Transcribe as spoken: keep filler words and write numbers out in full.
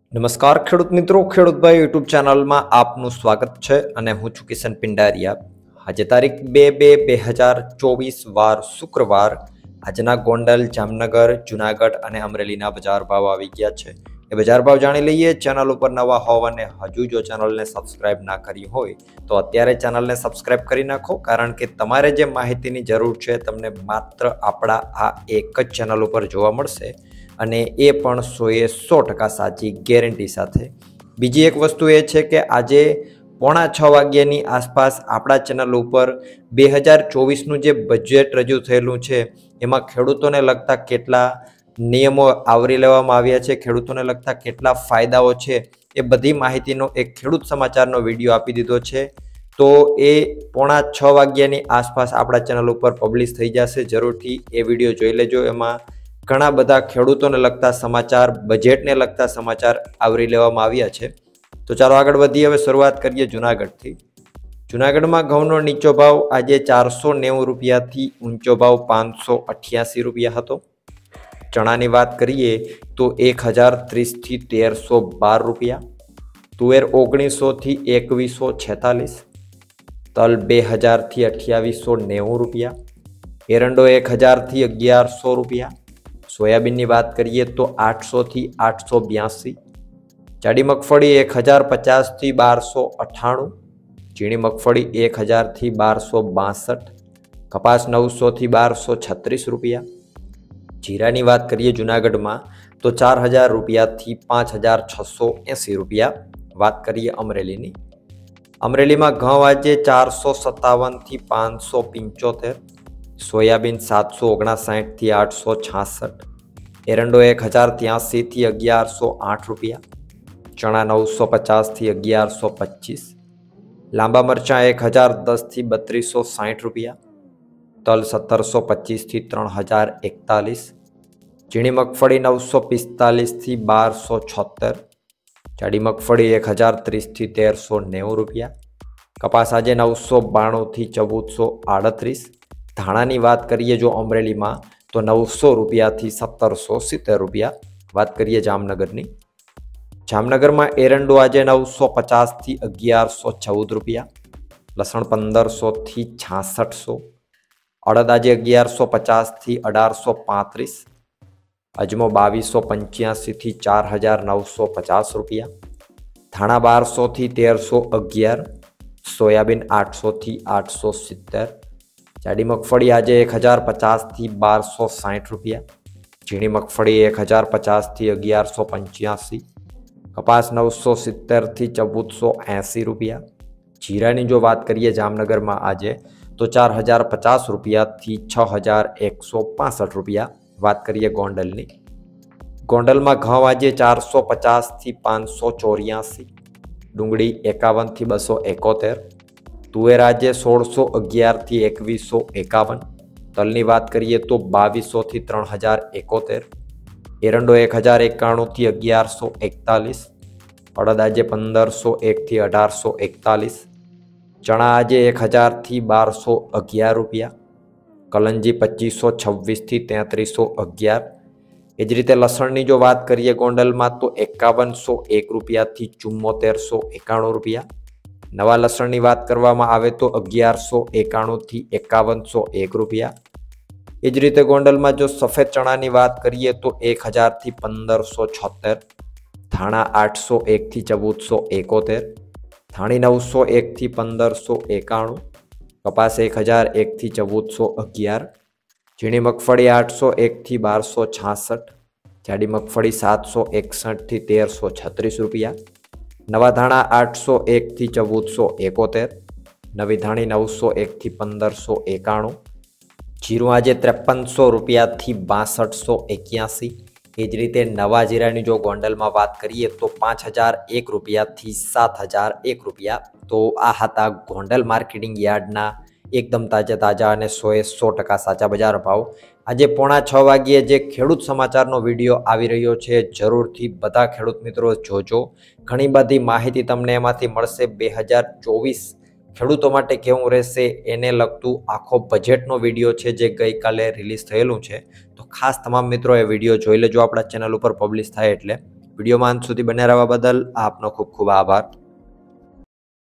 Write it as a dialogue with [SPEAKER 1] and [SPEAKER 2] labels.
[SPEAKER 1] નમસ્કાર ખેડૂત મિત્રો, ખેડૂતભાઈ યુટ્યુબ ચેનલમાં આપનું સ્વાગત છે અને હું છું કિશન પિંડારિયા. આજે તારીખ બે બે બે હજાર ચોવીસ વાર શુક્રવાર. આજના ગોંડલ, જામનગર, જુનાગઢ અને અમરેલીના બજાર ભાવ આવી ગયા છે. એ બજાર ભાવ જાણી લઈએ. ચેનલ ઉપર નવા હોવ અને હજુ જો ચેનલને સબસ્ક્રાઇબ ના કરી હોય તો અત્યારે ચેનલને સબસ્ક્રાઇબ કરી નાખો, કારણ કે તમારે જે માહિતીની જરૂર છે તમને માત્ર આપણા આ એક જ ચેનલ ઉપર જોવા મળશે, અને એ પણ સોએ સો ટકા સાચી ગેરંટી સાથે. બીજી એક વસ્તુ એ છે કે આજે પોણા છ વાગ્યાની આસપાસ આપણા ચેનલ ઉપર બે હજાર ચોવીસનું જે બજેટ રજૂ થયેલું છે એમાં ખેડૂતોને લગતા કેટલા નિયમો આવરી લેવામાં આવ્યા છે, ખેડૂતોને લગતા કેટલા ફાયદાઓ છે, એ બધી માહિતીનો એક ખેડૂત સમાચારનો વિડીયો આપી દીધો છે. તો એ પોણા છ વાગ્યાની આસપાસ આપણા ચેનલ ઉપર પબ્લિશ થઈ જશે. જરૂરથી એ વિડીયો જોઈ લેજો. એમાં ઘણા બધા ખેડૂતોને લગતા સમાચાર, બજેટને લગતા સમાચાર આવરી લેવામાં આવ્યા છે. તો ચાલો આગળ વધીએ. હવે શરૂઆત કરીએ જુનાગઢથી. જુનાગઢમાં ઘઉંનો નીચો ભાવ આજે ચારસો નેવું રૂપિયાથી ઊંચો ભાવ પાંચસો અઠ્યાસી રૂપિયા હતો. ચણાની વાત કરીએ તો એક હજાર ત્રીસથી તેરસો બાર રૂપિયા. તુવેર ઓગણીસોથી એકવીસો છેતાલીસ. તલ બે હજારથી અઠ્યાવીસો નેવું રૂપિયા. એરંડો એક હજારથી અગિયારસો રૂપિયા. સોયાબીનની વાત કરીએ તો આઠસોથી આઠસો બ્યાસી. જાડી મગફળી એક હજાર પચાસથી બારસો અઠ્ઠાણું. ઝીણી મગફળી એક હજારથી બારસો બાસઠ. કપાસ નવસોથી બારસો છત્રીસ રૂપિયા. જીરાની વાત કરીએ જુનાગઢમાં તો ચાર હજાર રૂપિયાથી પાંચ હજાર છસો એંસી રૂપિયા. વાત કરીએ અમરેલીની. અમરેલીમાં ઘઉં આજે ચારસો સત્તાવનથી પાંચસો પંચોતેર. સોયાબીન સાતસો ઓગણસાઠથી આઠસો છાસઠ. એરંડો એક હજાર ત્યાસીથી અગિયારસો આઠ રૂપિયા. ચણા નવસો પચાસથી અગિયારસો પચીસ. લાંબા મરચાં એક હજાર દસથી બત્રીસો સાઠ રૂપિયા. તલ સત્તરસો પચીસથી ત્રણ હજાર એકતાલીસ. ઝીણી મગફળી નવસો પિસ્તાલીસથી બારસો છોતેર. જાડી મગફળી એક હજાર ત્રીસથી તેરસો નેવું રૂપિયા. કપાસ આજે નવસો બાણુંથી ચૌદસો આડત્રીસ. ધાણાની વાત કરીએ જો અમરેલીમાં તો નવસો રૂપિયાથી સત્તરસો સિત્તેર રૂપિયા. વાત કરીએ જામનગરની. જામનગરમાં એરંડો આજે નવસો પચાસથી અગિયારસો ચૌદ રૂપિયા. લસણ પંદરસોથી છાસઠસો. અડદ આજે અગિયારસો પચાસથી અઢારસો પાંત્રીસ. અજમો બાવીસો પંચ્યાસીથી ચાર હજાર નવસો પચાસ રૂપિયા. ધાણા બારસોથી તેરસો અગિયાર. સોયાબીન આઠસોથી આઠસો સિત્તેર. જાડી મગફળી આજે એક હજાર પચાસથી બારસો સાઠ રૂપિયા. ઝીણી મગફળી એક હજાર પચાસથી અગિયારસો પંચ્યાસી. કપાસ નવસો સિત્તેરથી ચૌદસો એંસી રૂપિયા. જીરાની જો વાત કરીએ જામનગરમાં આજે તો ચાર હજાર પચાસ રૂપિયાથી છ હજાર એકસો પાસઠ રૂપિયા. વાત કરીએ ગોંડલની. ગોંડલમાં ઘઉં આજે ચારસો પચાસથી પાંચસો ચોર્યાસી. ડુંગળી એકાવનથી બસો એકોતેર. તુવેર આજે સોળસો અગિયારથી એકવીસો એકાવન. તલની વાત કરીએ તો બાવીસોથી ત્રણ હજાર એકોતેર. એરંડો એક હજાર એકાણુંથી અગિયારસો એકતાલીસ. અડદ આજે પંદરસો એકથી અઢારસો એકતાલીસ. ચણા આજે એક હજારથી બારસો અગિયાર રૂપિયા. કલંજી પચીસો છવ્વીસથી તેત્રીસો અગિયાર. એ જ રીતે લસણની જો વાત કરીએ ગોંડલમાં તો એકાવનસો એક રૂપિયાથી ચુમ્મોતેરસો એકાણું રૂપિયા. નવા લસણની વાત કરવામાં આવે તો અગિયારસો એકાણુંથી એકાવનસો એક રૂપિયા. એ જ રીતે ગોંડલમાં જો સફેદ ચણાની વાત કરીએ તો એક હજારથી પંદરસો છોતેર. ધાણા આઠસો એકથી ચૌદસો એકોતેર. ધાણી નવસો એકથી પંદરસો એકાણું. કપાસ એક હજાર એકથી ચૌદસો અગિયાર. ઝીણી મગફળી આઠસો એકથી બારસો છાસઠ. જાડી મગફળી સાતસો એકસઠથી તેરસો છત્રીસ રૂપિયા. નવા ધાણા આઠસો એકથી ચૌદસો એકોતેર. નવી ધાણી નવસો એકથી પંદરસો એકાણું. જીરું આજે ત્રેપનસો રૂપિયાથી બાસઠસો એક્યાસી. એ જ રીતે નવા જીરાની જો ગોંડલમાં વાત કરીએ તો પાંચ હજાર એક રૂપિયાથી સાત હજાર એક રૂપિયા. તો આ હતા ગોંડલ માર્કેટિંગ યાર્ડના એકદમ તાજા તાજા અને સોએ સો ટકા સાચા બજાર ભાવ. આજે પોણા છ વાગ્યે જે ખેડૂત સમાચારનો વિડીયો આવી રહ્યો છે, જરૂરથી બધા ખેડૂત મિત્રો જોજો. ઘણી બધી માહિતી તમને એમાંથી મળશે. બે હજાર ચોવીસ ખેડૂતો માટે કેવું રહેશે એને લગતું આખો બજેટનો વિડીયો છે જે ગઈકાલે રિલીઝ થયેલું છે. તો ખાસ તમામ મિત્રો એ વિડીયો જોઈ લેજો આપણા ચેનલ ઉપર પબ્લિશ થાય એટલે. વિડીયોમાં અંત સુધી બન્યા રહેવા બદલ આપનો ખૂબ ખૂબ આભાર.